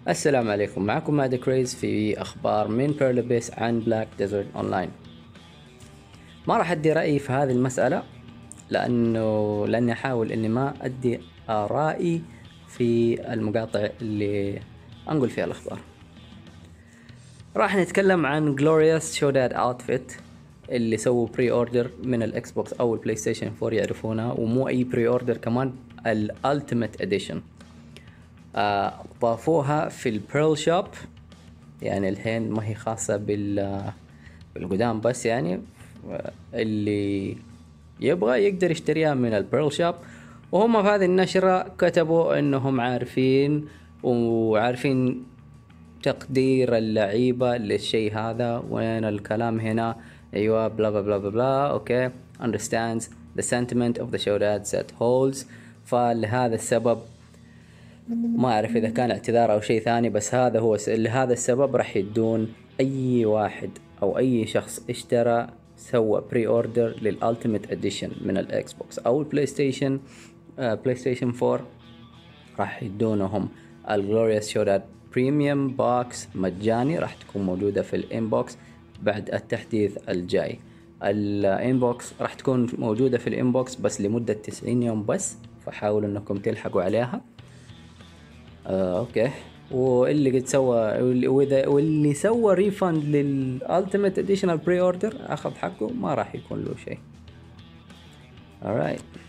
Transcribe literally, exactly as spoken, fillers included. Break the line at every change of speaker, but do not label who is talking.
السلام عليكم، معكم ماد كريز في أخبار من بيرلبيس عن بلاك ديزرت أونلاين. ما راح أدي رأيي في هذه المسألة لأنه لأني أحاول إني ما أدي آرائي في المقاطع اللي أنقل فيها الأخبار. راح نتكلم عن Glorious شوداد Outfit اللي سووا بري أوردر من الإكس بوكس أو البلاي ستيشن فور يعرفونها، ومو أي بري أوردر، كمان الألتيميت إديشن. ضافوها في البيرل شوب، يعني الحين ما هي خاصة بال بالقدام بس، يعني اللي يبغى يقدر يشتريها من البيرل شوب. وهم في هذه النشرة كتبوا انهم عارفين وعارفين تقدير اللعيبة للشيء هذا، وين الكلام هنا؟ ايوه بلا بلا بلا بلا اوكي understands the sentiment of the showdad set holds. فلهذا السبب ما أعرف إذا كان اعتذار أو شيء ثاني، بس هذا هو لهذا السبب راح يدون أي واحد أو أي شخص اشترى سوى بري أوردر للألتيميت إديشن من الإكس بوكس أو البلاي ستيشن آه بلاي ستيشن فور، راح يدونهم الجلوريوس شوداد بريميوم بوكس مجاني. راح تكون موجودة في الانبوكس بعد التحديث الجاي. الانبوكس راح تكون موجودة في الانبوكس بس لمدة تسعين يوم بس، فحاولوا انكم تلحقوا عليها. آه، اوكي. واللي قد سوى واللي, واللي سوى ريفند للالتيميت اديشنال بري اوردر اخذ حقه، ما راح يكون له شيء. alright